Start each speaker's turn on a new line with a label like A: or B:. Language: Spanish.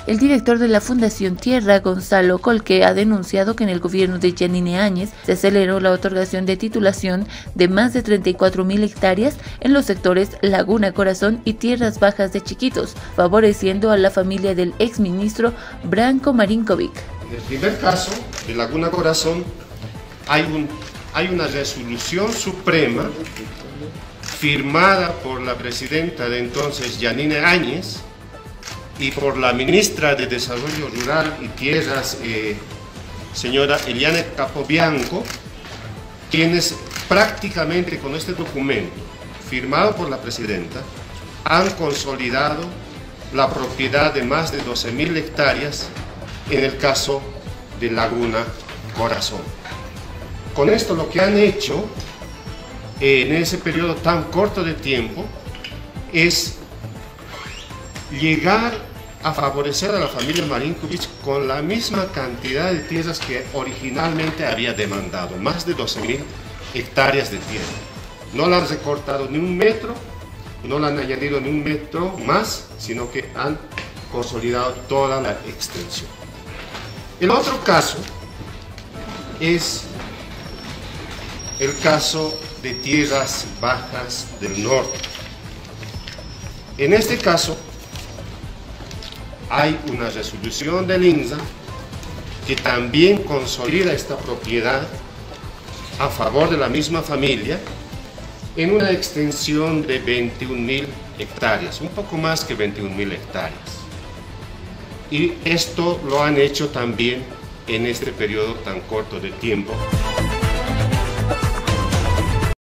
A: El director de la Fundación Tierra, Gonzalo Colque, ha denunciado que en el gobierno de Yanine Áñez se aceleró la otorgación de titulación de más de 34.000 hectáreas en los sectores Laguna Corazón y Tierras Bajas de Chiquitos, favoreciendo a la familia del exministro Branko Marinkovic.
B: En el primer caso, de Laguna Corazón, hay una resolución suprema firmada por la presidenta de entonces, Yanine Áñez, y por la ministra de Desarrollo Rural y Tierras, señora Eliane Capobianco, quienes prácticamente con este documento, firmado por la presidenta, han consolidado la propiedad de más de 12.000 hectáreas en el caso de Laguna Corazón. Con esto lo que han hecho en ese periodo tan corto de tiempo es llegar a favorecer a la familia Marinkovic con la misma cantidad de tierras que originalmente había demandado, más de 12.000 hectáreas de tierra. No la han recortado ni un metro, no la han añadido ni un metro más, sino que han consolidado toda la extensión. El otro caso es el caso de Tierras Bajas del Norte. En este caso, hay una resolución del INSA que también consolida esta propiedad a favor de la misma familia en una extensión de 21.000 hectáreas, un poco más que 21.000 hectáreas. Y esto lo han hecho también en este periodo tan corto de tiempo.